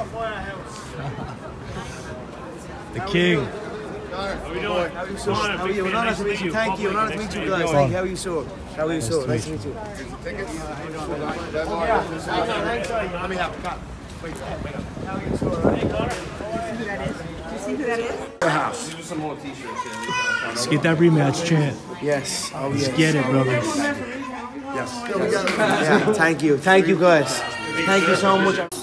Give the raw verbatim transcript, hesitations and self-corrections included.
The king. How are we doing? How are you, sir? How are you? We're nice to meet you. Thank you. We're nice to meet you guys. Thank you. How are you, sir? How are you, sir? Nice to meet you. Tickets? Let me have a cut. How are you, sir? Hey, Conor. Do you see who that is? The house. These are some more t-shirts. Let's get that rematch chant. Yes. Oh, Let's yes. get it, brother. Yes. Yeah, thank you. Thank you, guys. Thank you so much.